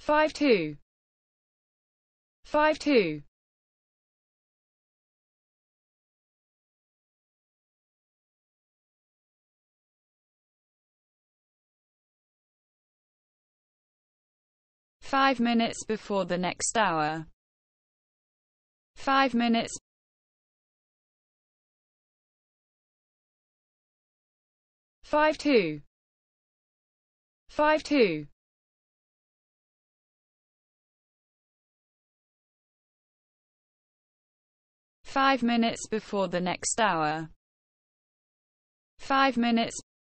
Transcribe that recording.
52, 52, 5 minutes before the next hour, 5 minutes, 52, 52, 5 minutes before the next hour, 5 minutes,